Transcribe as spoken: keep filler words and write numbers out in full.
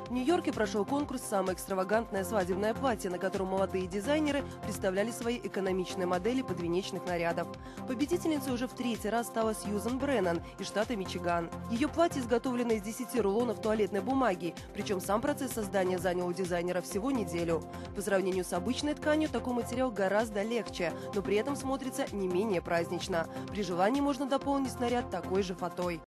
В Нью-Йорке прошел конкурс «Самое экстравагантное свадебное платье», на котором молодые дизайнеры представляли свои экономичные модели подвенечных нарядов. Победительницей уже в третий раз стала Сьюзан Бреннан из штата Мичиган. Ее платье изготовлено из десяти рулонов туалетной бумаги, причем сам процесс создания занял у дизайнера всего неделю. По сравнению с обычной тканью такой материал гораздо легче, но при этом смотрится не менее празднично. При желании можно дополнить наряд такой же фатой.